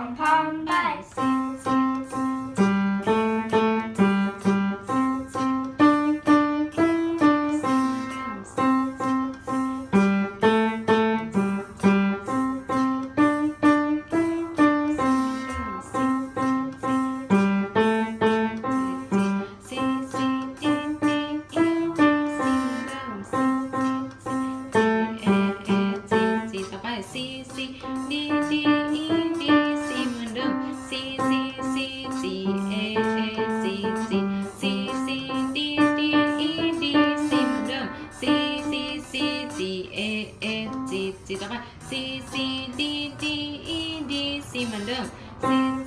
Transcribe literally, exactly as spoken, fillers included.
องพร้อมไปซีซีดีดีอีดีซีเหมือนเดิมซีซีซีจีเอเอจีจีซีซีดีดีอีดีซีเหมือนเดิมซีซีซีจีเอเอจีจีต่อไปซีซีดีดีอีดีซีเหมือนเดิมซี